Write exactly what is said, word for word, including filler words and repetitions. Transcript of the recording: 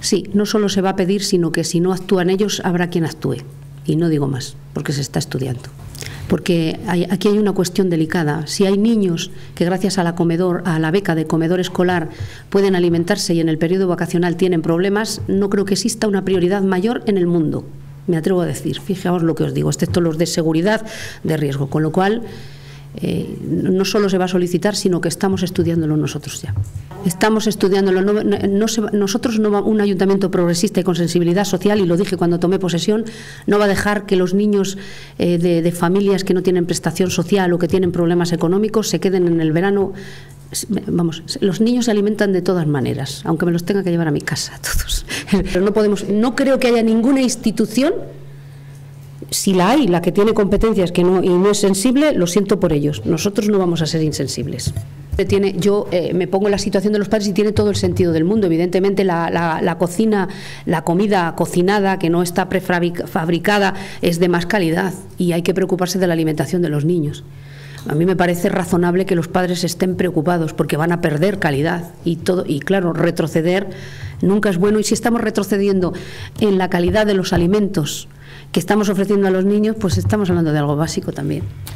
Sí, no solo se va a pedir, sino que si no actúan ellos, habrá quien actúe. Y no digo más, porque se está estudiando. Porque hay, aquí hay una cuestión delicada. Si hay niños que gracias a la, comedor, a la beca de comedor escolar pueden alimentarse y en el periodo vacacional tienen problemas, no creo que exista una prioridad mayor en el mundo. Me atrevo a decir, fijaos lo que os digo, excepto los de seguridad de riesgo. Con lo cual, eh, no solo se va a solicitar, sino que estamos estudiándolo nosotros ya. Estamos estudiándolo. No, no se, nosotros, no va, un ayuntamiento progresista y con sensibilidad social, y lo dije cuando tomé posesión, no va a dejar que los niños eh, de, de familias que no tienen prestación social o que tienen problemas económicos se queden en el verano. Vamos, los niños se alimentan de todas maneras, aunque me los tenga que llevar a mi casa todos. Pero no podemos, no creo que haya ninguna institución. Si la hay, la que tiene competencias que no, y no es sensible, lo siento por ellos. Nosotros no vamos a ser insensibles. Tiene, yo eh, me pongo en la situación de los padres y tiene todo el sentido del mundo. Evidentemente la, la, la cocina, la comida cocinada, que no está prefabricada, es de más calidad y hay que preocuparse de la alimentación de los niños. A mí me parece razonable que los padres estén preocupados porque van a perder calidad y todo, y claro, retroceder nunca es bueno, y si estamos retrocediendo en la calidad de los alimentos que estamos ofreciendo a los niños, pues estamos hablando de algo básico también.